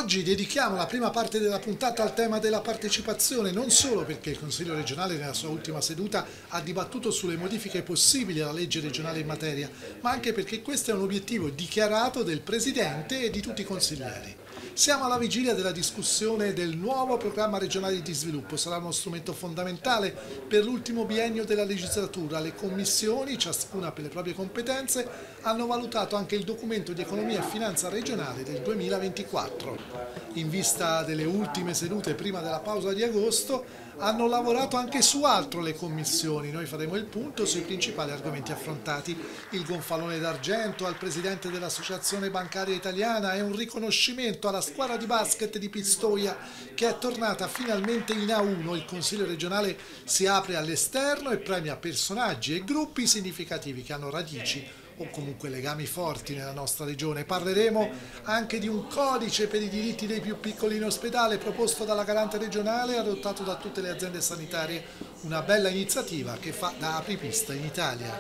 Oggi dedichiamo la prima parte della puntata al tema della partecipazione, non solo perché il Consiglio regionale nella sua ultima seduta ha dibattuto sulle modifiche possibili alla legge regionale in materia, ma anche perché questo è un obiettivo dichiarato del Presidente e di tutti i consiglieri. Siamo alla vigilia della discussione del nuovo programma regionale di sviluppo, sarà uno strumento fondamentale per l'ultimo biennio della legislatura. Le commissioni, ciascuna per le proprie competenze, hanno valutato anche il documento di economia e finanza regionale del 2024. In vista delle ultime sedute prima della pausa di agosto, hanno lavorato anche su altro le commissioni. Noi faremo il punto sui principali argomenti affrontati. Il gonfalone d'argento al presidente dell'Associazione Bancaria Italiana è un riconoscimento alla squadra di basket di Pistoia che è tornata finalmente in A1. Il Consiglio regionale si apre all'esterno e premia personaggi e gruppi significativi che hanno radici o comunque legami forti nella nostra regione. Parleremo anche di un codice per i diritti dei più piccoli in ospedale proposto dalla Garante regionale e adottato da tutte le aziende sanitarie, una bella iniziativa che fa da apripista in Italia.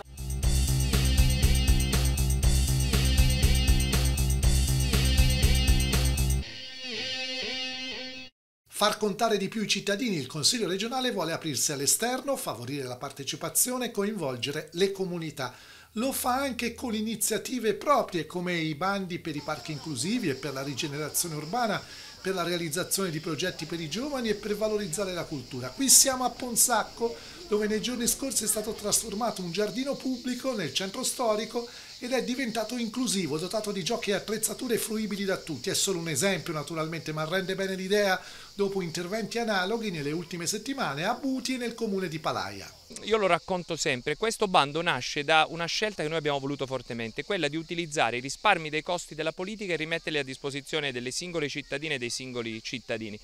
Far contare di più i cittadini, il Consiglio regionale vuole aprirsi all'esterno, favorire la partecipazione e coinvolgere le comunità. Lo fa anche con iniziative proprie come i bandi per i parchi inclusivi e per la rigenerazione urbana, per la realizzazione di progetti per i giovani e per valorizzare la cultura. Qui siamo a Ponsacco, dove nei giorni scorsi è stato trasformato un giardino pubblico nel centro storico ed è diventato inclusivo, dotato di giochi e attrezzature fruibili da tutti. È solo un esempio naturalmente, ma rende bene l'idea dopo interventi analoghi nelle ultime settimane a Buti e nel comune di Palaia. Io lo racconto sempre, questo bando nasce da una scelta che noi abbiamo voluto fortemente, quella di utilizzare i risparmi dei costi della politica e rimetterli a disposizione delle singole cittadine e dei singoli cittadini.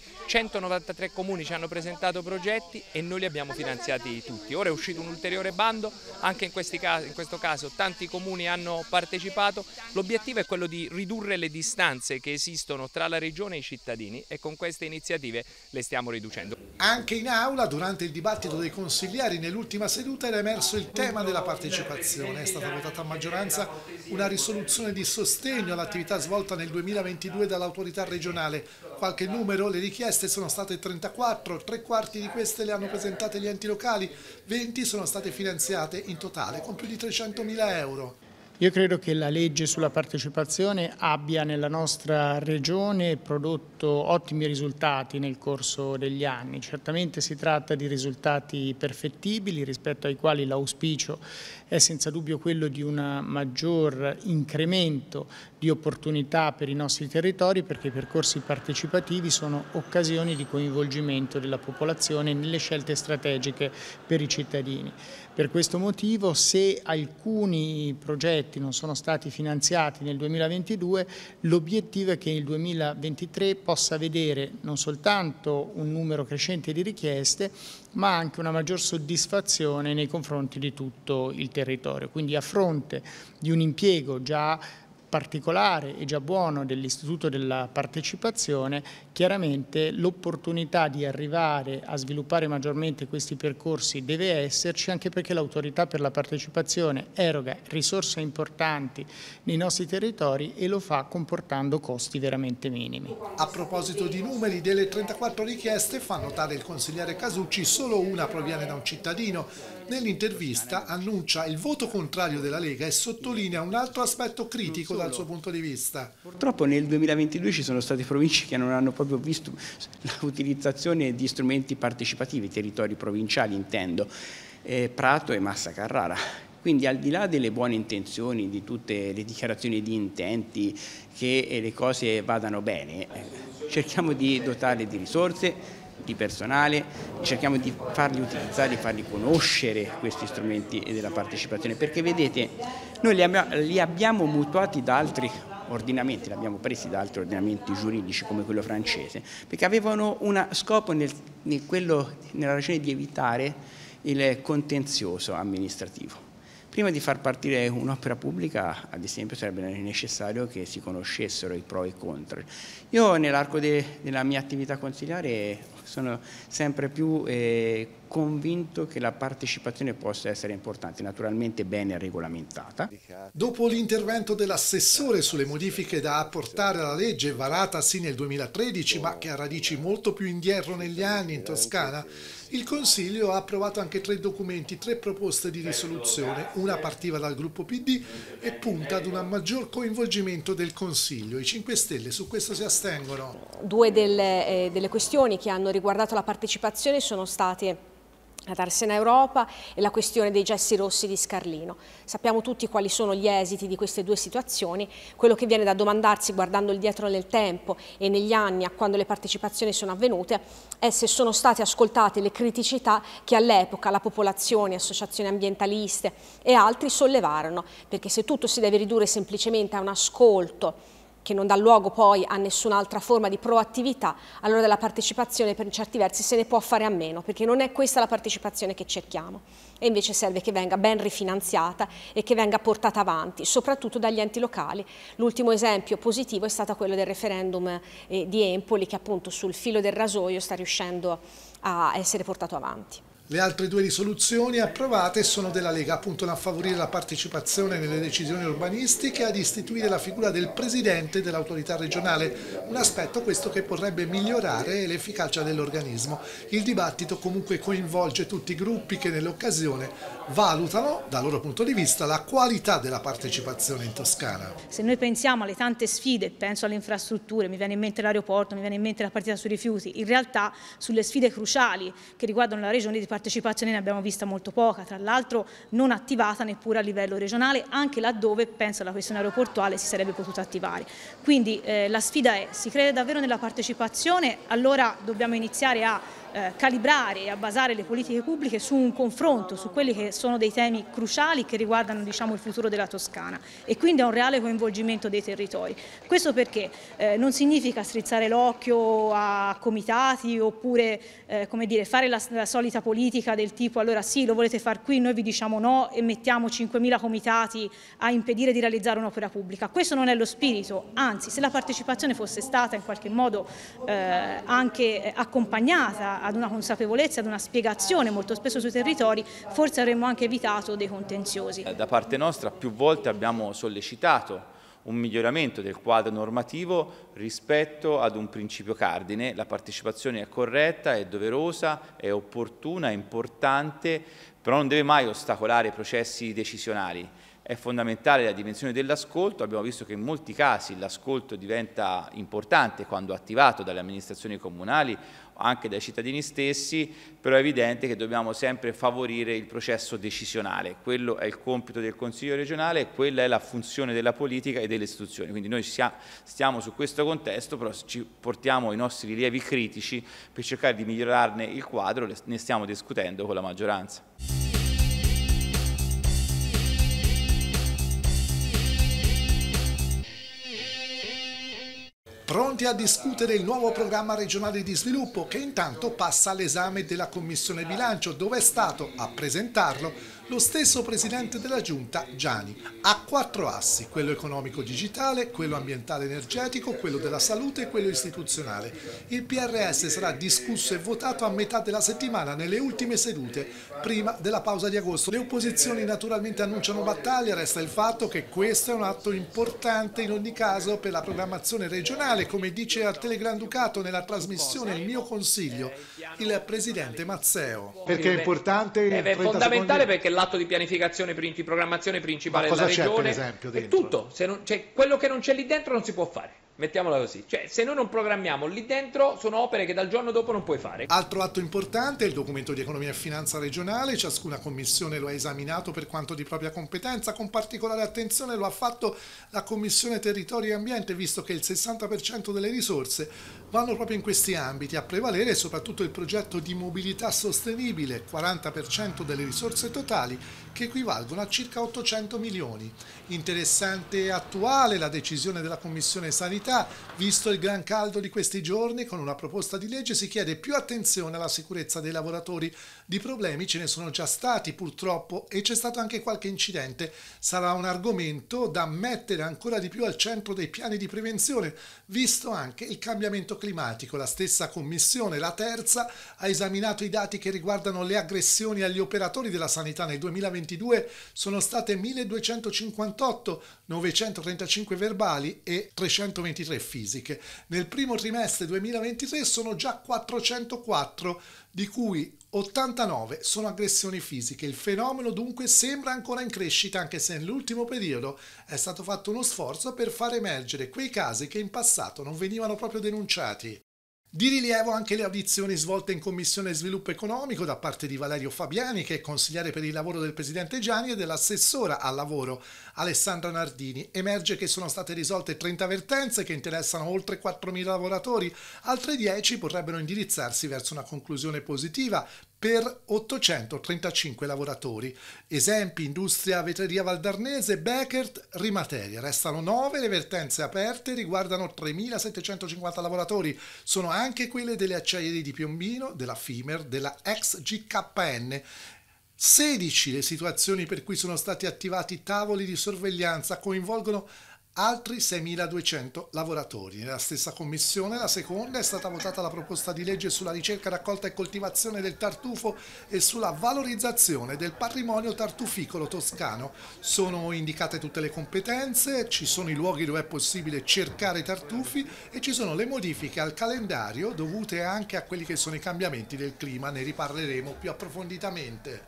193 comuni ci hanno presentato progetti e noi li abbiamo finanziati tutti. Ora è uscito un ulteriore bando, anche in questo caso tanti comuni hanno partecipato. L'obiettivo è quello di ridurre le distanze che esistono tra la regione e i cittadini e con queste iniziative le stiamo riducendo. Anche in aula, durante il dibattito dei consiglieri nell'ultima seduta, era emerso il tema della partecipazione. È stata votata a maggioranza una risoluzione di sostegno all'attività svolta nel 2022 dall'autorità regionale. Qualche numero: le richieste sono state 34, 3/4 di queste le hanno presentate gli enti locali, 20 sono state finanziate in totale con più di 300.000 euro. Io credo che la legge sulla partecipazione abbia nella nostra regione prodotto ottimi risultati nel corso degli anni. Certamente si tratta di risultati perfettibili rispetto ai quali l'auspicio è senza dubbio quello di un maggior incremento di opportunità per i nostri territori, perché i percorsi partecipativi sono occasioni di coinvolgimento della popolazione nelle scelte strategiche per i cittadini. Per questo motivo, se alcuni progetti non sono stati finanziati nel 2022, l'obiettivo è che nel 2023 possa vedere non soltanto un numero crescente di richieste, ma anche una maggior soddisfazione nei confronti di tutto il territorio. Quindi, a fronte di un impiego già particolare e già buono dell'Istituto della Partecipazione, chiaramente l'opportunità di arrivare a sviluppare maggiormente questi percorsi deve esserci, anche perché l'Autorità per la Partecipazione eroga risorse importanti nei nostri territori e lo fa comportando costi veramente minimi. A proposito di numeri, delle 34 richieste, fa notare il consigliere Casucci, solo una proviene da un cittadino. Nell'intervista annuncia il voto contrario della Lega e sottolinea un altro aspetto critico dal suo punto di vista. Purtroppo nel 2022 ci sono state province che non hanno proprio visto l'utilizzazione di strumenti partecipativi, territori provinciali intendo, Prato e Massa Carrara. Quindi, al di là delle buone intenzioni, di tutte le dichiarazioni di intenti, che le cose vadano bene, cerchiamo di dotarle di risorse, di personale, cerchiamo di farli utilizzare, di farli conoscere questi strumenti della partecipazione, perché vedete, noi li abbiamo mutuati da altri ordinamenti, li abbiamo presi da altri ordinamenti giuridici come quello francese, perché avevano uno scopo nella ragione di evitare il contenzioso amministrativo. Prima di far partire un'opera pubblica, ad esempio, sarebbe necessario che si conoscessero i pro e i contro. Io nell'arco della mia attività consiliare sono sempre più convinto che la partecipazione possa essere importante, naturalmente bene regolamentata. Dopo l'intervento dell'assessore sulle modifiche da apportare alla legge varata sì nel 2013 ma che ha radici molto più indietro negli anni in Toscana, il Consiglio ha approvato anche 3 documenti, 3 proposte di risoluzione, una partiva dal gruppo PD e punta ad un maggior coinvolgimento del Consiglio. I 5 Stelle su questo si astengono. 2 delle questioni che hanno riguardato la partecipazione sono state la Tarsena Europa e la questione dei gessi rossi di Scarlino. Sappiamo tutti quali sono gli esiti di queste 2 situazioni. Quello che viene da domandarsi guardando il dietro nel tempo e negli anni a quando le partecipazioni sono avvenute è se sono state ascoltate le criticità che all'epoca la popolazione, associazioni ambientaliste e altri sollevarono, perché se tutto si deve ridurre semplicemente a un ascolto che non dà luogo poi a nessun'altra forma di proattività, allora della partecipazione per certi versi se ne può fare a meno, perché non è questa la partecipazione che cerchiamo. E invece serve che venga ben rifinanziata e che venga portata avanti, soprattutto dagli enti locali. L'ultimo esempio positivo è stato quello del referendum di Empoli, che appunto sul filo del rasoio sta riuscendo a essere portato avanti. Le altre 2 risoluzioni approvate sono della Lega, puntano a favorire la partecipazione nelle decisioni urbanistiche e ad istituire la figura del presidente dell'autorità regionale, un aspetto questo che potrebbe migliorare l'efficacia dell'organismo. Il dibattito comunque coinvolge tutti i gruppi che nell'occasione valutano, dal loro punto di vista, la qualità della partecipazione in Toscana. Se noi pensiamo alle tante sfide, penso alle infrastrutture, mi viene in mente l'aeroporto, mi viene in mente la partita sui rifiuti, in realtà sulle sfide cruciali che riguardano la regione di partecipazione ne abbiamo vista molto poca, tra l'altro non attivata neppure a livello regionale, anche laddove, penso alla questione aeroportuale, si sarebbe potuta attivare. Quindi la sfida è: si crede davvero nella partecipazione, allora dobbiamo iniziare a calibrare e a basare le politiche pubbliche su un confronto, su quelli che sono dei temi cruciali che riguardano, diciamo, il futuro della Toscana e quindi a un reale coinvolgimento dei territori. Questo perché non significa strizzare l'occhio a comitati oppure come dire, fare la solita politica del tipo allora sì, lo volete far qui, noi vi diciamo no e mettiamo 5.000 comitati a impedire di realizzare un'opera pubblica. Questo non è lo spirito, anzi se la partecipazione fosse stata in qualche modo anche accompagnata ad una consapevolezza, ad una spiegazione molto spesso sui territori, forse avremmo anche evitato dei contenziosi. Da parte nostra più volte abbiamo sollecitato un miglioramento del quadro normativo rispetto ad un principio cardine. La partecipazione è corretta, è doverosa, è opportuna, è importante, però non deve mai ostacolare i processi decisionali. È fondamentale la dimensione dell'ascolto, abbiamo visto che in molti casi l'ascolto diventa importante quando attivato dalle amministrazioni comunali, anche dai cittadini stessi, però è evidente che dobbiamo sempre favorire il processo decisionale. Quello è il compito del Consiglio regionale e quella è la funzione della politica e delle istituzioni. Quindi noi stiamo su questo contesto, però ci portiamo i nostri rilievi critici per cercare di migliorarne il quadro, ne stiamo discutendo con la maggioranza. Pronti a discutere il nuovo programma regionale di sviluppo che intanto passa all'esame della Commissione Bilancio, dove è stato a presentarlo lo stesso Presidente della Giunta, Giani. Ha 4 assi: quello economico digitale, quello ambientale energetico, quello della salute e quello istituzionale. Il PRS sarà discusso e votato a metà della settimana nelle ultime sedute, prima della pausa di agosto. Le opposizioni naturalmente annunciano battaglia, resta il fatto che questo è un atto importante in ogni caso per la programmazione regionale, come dice al Telegranducato nella trasmissione Il mio consiglio il Presidente Mazzeo. Perché è importante? È fondamentale perché l'atto di pianificazione, di programmazione principale della regione è tutto. Quello che non c'è lì dentro non si può fare. Mettiamola così, cioè se noi non programmiamo lì dentro sono opere che dal giorno dopo non puoi fare. Altro atto importante è il documento di economia e finanza regionale. Ciascuna commissione lo ha esaminato per quanto di propria competenza, con particolare attenzione lo ha fatto la Commissione Territorio e Ambiente, visto che il 60% delle risorse vanno proprio in questi ambiti, a prevalere soprattutto il progetto di mobilità sostenibile, 40% delle risorse totali, che equivalgono a circa 800 milioni. Interessante e attuale la decisione della Commissione Sanità, visto il gran caldo di questi giorni. Con una proposta di legge si chiede più attenzione alla sicurezza dei lavoratori Di problemi ce ne sono già stati purtroppo e c'è stato anche qualche incidente. Sarà un argomento da mettere ancora di più al centro dei piani di prevenzione, visto anche il cambiamento climatico. La stessa commissione, la terza, ha esaminato i dati che riguardano le aggressioni agli operatori della sanità. Nel 2022 sono state 1258, 935 verbali e 323 fisiche. Nel primo trimestre 2023 sono già 404, di cui 89 sono aggressioni fisiche. Il fenomeno dunque sembra ancora in crescita, anche se nell'ultimo periodo è stato fatto uno sforzo per far emergere quei casi che in passato non venivano proprio denunciati. Di rilievo anche le audizioni svolte in Commissione Sviluppo Economico da parte di Valerio Fabiani, che è consigliere per il lavoro del Presidente Gianni, e dell'assessora al lavoro Alessandra Nardini. Emerge che sono state risolte 30 vertenze che interessano oltre 4.000 lavoratori, altre 10 potrebbero indirizzarsi verso una conclusione positiva per 835 lavoratori. Esempi: Industria Vetreria Valdarnese, Beckert, Rimateria. Restano 9 le vertenze aperte, riguardano 3.750 lavoratori. Sono anche quelle delle acciaierie di Piombino, della Fimer, della ex GKN. 16 le situazioni per cui sono stati attivati tavoli di sorveglianza, coinvolgono altri 6.200 lavoratori. Nella stessa commissione, la seconda, è stata votata la proposta di legge sulla ricerca, raccolta e coltivazione del tartufo e sulla valorizzazione del patrimonio tartuficolo toscano. Sono indicate tutte le competenze, ci sono i luoghi dove è possibile cercare tartufi e ci sono le modifiche al calendario dovute anche a quelli che sono i cambiamenti del clima. Ne riparleremo più approfonditamente.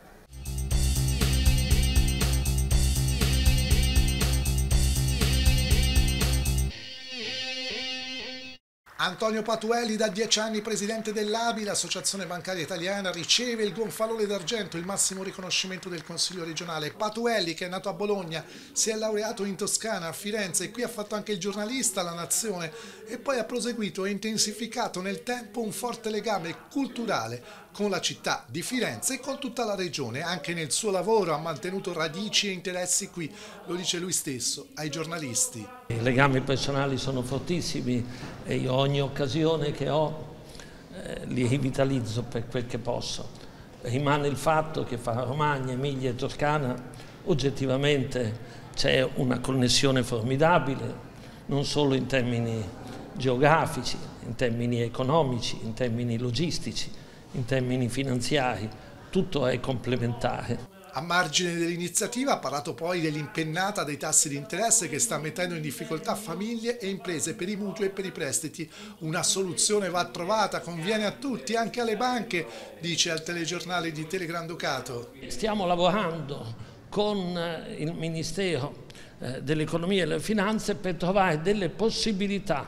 Antonio Patuelli, da 10 anni presidente dell'ABI, l'Associazione Bancaria Italiana, riceve il Gonfalone d'Argento, il massimo riconoscimento del Consiglio regionale. Patuelli, che è nato a Bologna, si è laureato in Toscana, a Firenze, e qui ha fatto anche il giornalista alla Nazione, e poi ha proseguito e intensificato nel tempo un forte legame culturale con la città di Firenze e con tutta la regione. Anche nel suo lavoro ha mantenuto radici e interessi qui, lo dice lui stesso ai giornalisti. I legami personali sono fortissimi e io ogni occasione che ho li rivitalizzo per quel che posso. Rimane il fatto che fra Romagna, Emilia e Toscana oggettivamente c'è una connessione formidabile, non solo in termini geografici, in termini economici, in termini logistici, in termini finanziari, tutto è complementare. A margine dell'iniziativa ha parlato poi dell'impennata dei tassi di interesse che sta mettendo in difficoltà famiglie e imprese per i mutui e per i prestiti. Una soluzione va trovata, conviene a tutti, anche alle banche, dice al telegiornale di Telegranducato. Stiamo lavorando con il Ministero dell'Economia e delle Finanze per trovare delle possibilità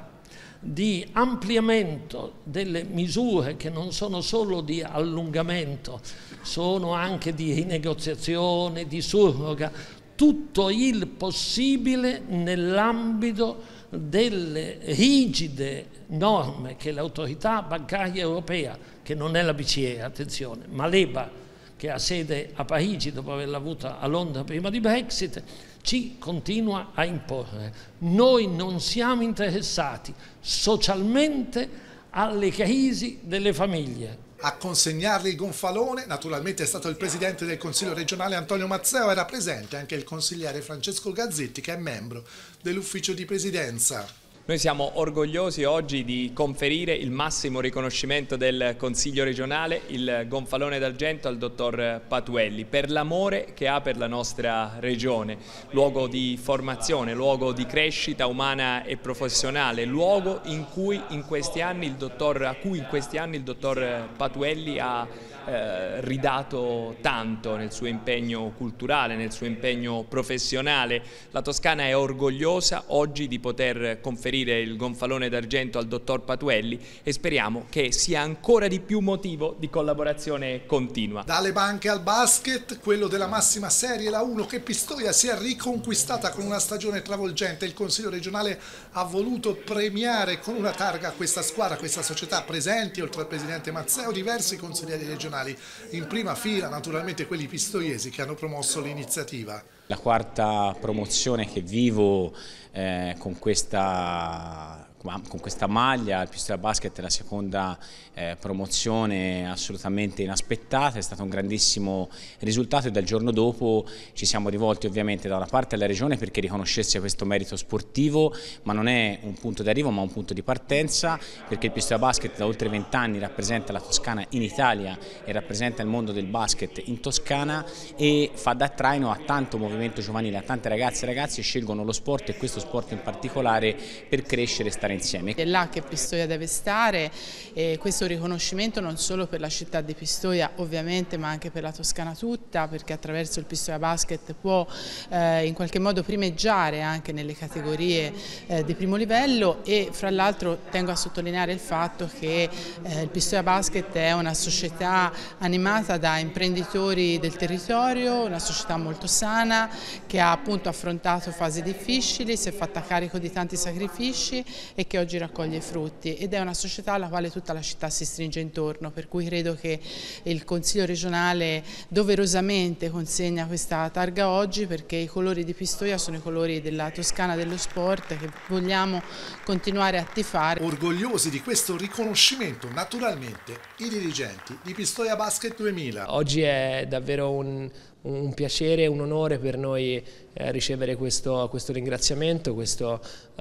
di ampliamento delle misure che non sono solo di allungamento, sono anche di rinegoziazione, di surroga, tutto il possibile nell'ambito delle rigide norme che l'autorità bancaria europea, che non è la BCE, attenzione, ma l'EBA, che ha sede a Parigi dopo averla avuta a Londra prima di Brexit, ci continua a imporre. Noi non siamo interessati socialmente alle crisi delle famiglie. A consegnargli il gonfalone naturalmente è stato il presidente del Consiglio regionale Antonio Mazzeo. Era presente anche il consigliere Francesco Gazzetti, che è membro dell'ufficio di presidenza. Noi siamo orgogliosi oggi di conferire il massimo riconoscimento del Consiglio regionale, il Gonfalone d'Argento, al dottor Patuelli, per l'amore che ha per la nostra regione, luogo di formazione, luogo di crescita umana e professionale, luogo in cui in questi anni il dottor Patuelli ha ridato tanto nel suo impegno culturale, nel suo impegno professionale. La Toscana è orgogliosa oggi di poter conferire il Gonfalone d'Argento al dottor Patuelli e speriamo che sia ancora di più motivo di collaborazione continua. Dalle banche al basket, quello della massima serie, la 1, che Pistoia si è riconquistata con una stagione travolgente. Il Consiglio regionale ha voluto premiare con una targa questa squadra, questa società. Presenti, oltre al presidente Mazzeo, diversi consiglieri regionali, in prima fila naturalmente quelli pistoiesi che hanno promosso l'iniziativa. La quarta promozione che vivo con questa con questa maglia. Il Pistoia Basket è la seconda promozione assolutamente inaspettata, è stato un grandissimo risultato e dal giorno dopo ci siamo rivolti ovviamente da una parte alla Regione perché riconoscesse questo merito sportivo, ma non è un punto di arrivo ma un punto di partenza, perché il Pistoia Basket da oltre 20 anni rappresenta la Toscana in Italia e rappresenta il mondo del basket in Toscana e fa da traino a tanto movimento giovanile, a tante ragazze e ragazzi che scelgono lo sport e questo sport in particolare per crescere e stare insieme. È là che Pistoia deve stare e questo riconoscimento non solo per la città di Pistoia ovviamente, ma anche per la Toscana tutta, perché attraverso il Pistoia Basket può in qualche modo primeggiare anche nelle categorie di primo livello. E fra l'altro tengo a sottolineare il fatto che il Pistoia Basket è una società animata da imprenditori del territorio, una società molto sana che ha appunto affrontato fasi difficili, si è fatta carico di tanti sacrifici e che oggi raccoglie i frutti, ed è una società alla quale tutta la città si stringe intorno, per cui credo che il Consiglio regionale doverosamente consegna questa targa oggi, perché i colori di Pistoia sono i colori della Toscana dello sport che vogliamo continuare a tifare. Orgogliosi di questo riconoscimento naturalmente i dirigenti di Pistoia Basket 2000. Oggi è davvero un piacere, un onore per noi ricevere questo ringraziamento, questo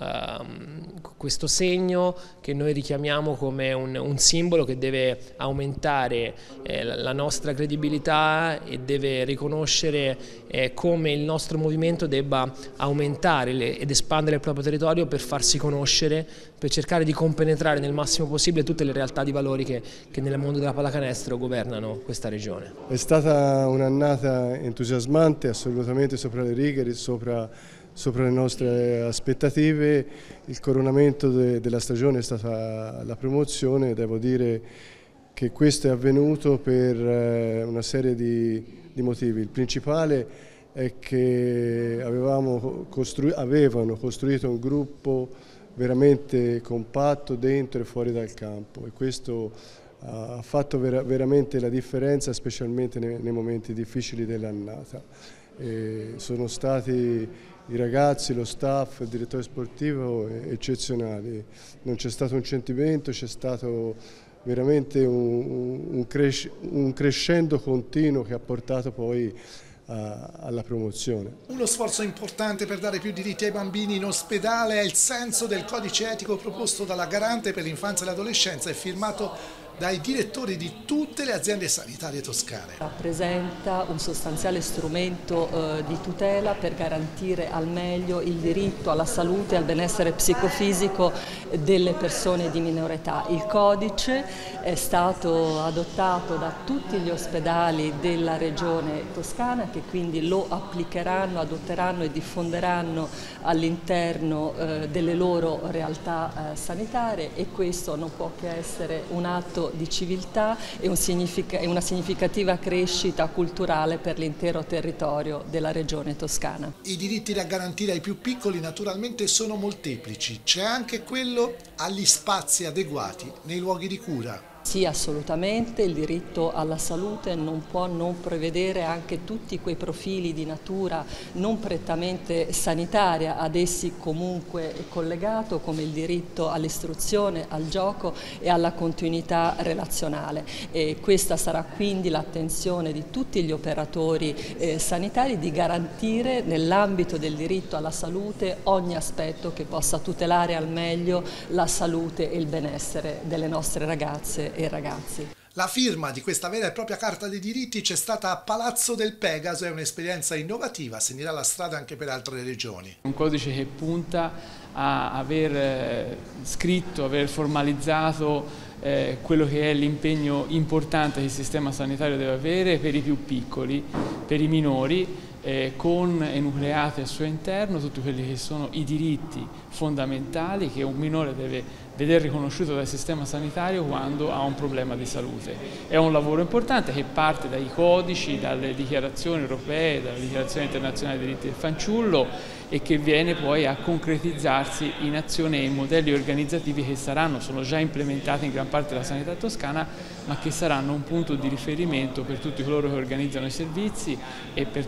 segno che noi richiamiamo come un simbolo che deve aumentare la nostra credibilità e deve riconoscere come il nostro movimento debba aumentare ed espandere il proprio territorio per farsi conoscere, per cercare di compenetrare nel massimo possibile tutte le realtà di valori che nel mondo della pallacanestro governano questa regione. È stata un'annata entusiasmante, assolutamente sopra le righe, sopra le nostre aspettative. Il coronamento della stagione è stata la promozione. Devo dire che questo è avvenuto per una serie di motivi. Il principale è che avevano costruito un gruppo veramente compatto dentro e fuori dal campo, e questo ha fatto veramente la differenza, specialmente nei momenti difficili dell'annata. Sono stati i ragazzi, lo staff, il direttore sportivo eccezionali. Non c'è stato un sentimento, c'è stato veramente un crescendo continuo che ha portato poi alla promozione. Uno sforzo importante per dare più diritti ai bambini in ospedale è il senso del codice etico proposto dalla Garante per l'infanzia e l'adolescenza e firmato dai direttori di tutte le aziende sanitarie toscane. Rappresenta un sostanziale strumento di tutela per garantire al meglio il diritto alla salute e al benessere psicofisico delle persone di minore età. Il codice è stato adottato da tutti gli ospedali della regione toscana, che quindi lo applicheranno, adotteranno e diffonderanno all'interno delle loro realtà sanitarie, e questo non può che essere un atto di civiltà e una significativa crescita culturale per l'intero territorio della regione toscana. I diritti da garantire ai più piccoli naturalmente sono molteplici, c'è anche quello agli spazi adeguati nei luoghi di cura. Sì, assolutamente, il diritto alla salute non può non prevedere anche tutti quei profili di natura non prettamente sanitaria ad essi comunque collegato, come il diritto all'istruzione, al gioco e alla continuità relazionale. E questa sarà quindi l'attenzione di tutti gli operatori sanitari, di garantire nell'ambito del diritto alla salute ogni aspetto che possa tutelare al meglio la salute e il benessere delle nostre ragazze e ragazzi. La firma di questa vera e propria Carta dei diritti c'è stata a Palazzo del Pegaso, è un'esperienza innovativa, segnerà la strada anche per altre regioni. Un codice che punta a aver scritto, aver formalizzato quello che è l'impegno importante che il sistema sanitario deve avere per i più piccoli, per i minori, con enucleati al suo interno tutti quelli che sono i diritti fondamentali che un minore deve vedere riconosciuto dal sistema sanitario quando ha un problema di salute. È un lavoro importante che parte dai codici, dalle dichiarazioni europee, dalla dichiarazione internazionale dei diritti del fanciullo, e che viene poi a concretizzarsi in azioni e in modelli organizzativi che sono già implementati in gran parte della sanità toscana, ma che saranno un punto di riferimento per tutti coloro che organizzano i servizi e per tutti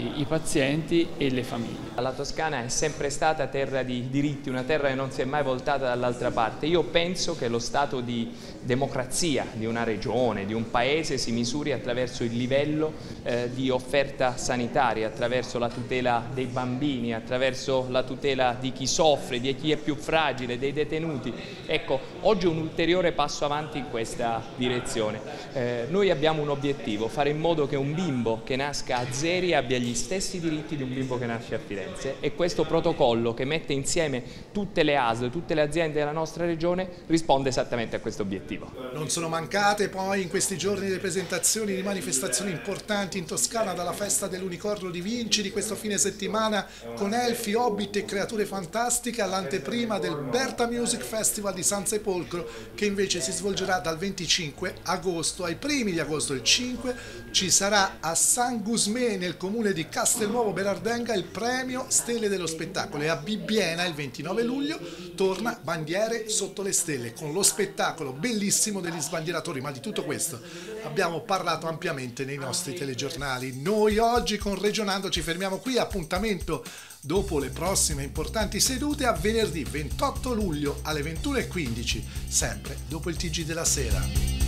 i pazienti e le famiglie. La Toscana è sempre stata terra di diritti, una terra che non si è mai voltata dall'altra parte. Io penso che lo stato di democrazia di una regione, di un paese si misuri attraverso il livello di offerta sanitaria, attraverso la tutela dei bambini, attraverso la tutela di chi soffre, di chi è più fragile, dei detenuti. Ecco, oggi un ulteriore passo avanti in questa direzione. Noi abbiamo un obiettivo, fare in modo che un bimbo che nasca a Zeri abbia gli stessi diritti di un bimbo che nasce a Firenze, e questo protocollo che mette insieme tutte le ASL, tutte le aziende della nostra regione risponde esattamente a questo obiettivo. Non sono mancate poi in questi giorni le presentazioni di manifestazioni importanti in Toscana, dalla festa dell'Unicorno di Vinci di questo fine settimana con elfi, hobbit e creature fantastiche all'anteprima del Berta Music Festival di San Sepolcro, che invece si svolgerà dal 25 agosto ai primi di agosto. Il 5 ci sarà a San Gusmè, nel comune di Castelnuovo Berardenga, il premio Stelle dello Spettacolo, e a Bibbiena il 29 luglio torna Bandiere sotto le stelle con lo spettacolo bellissimo degli sbandieratori. Ma di tutto questo abbiamo parlato ampiamente nei nostri telegiornali. Noi oggi con Regionando ci fermiamo qui. Appuntamento dopo le prossime importanti sedute a venerdì 28 luglio alle 21:15, sempre dopo il TG della sera.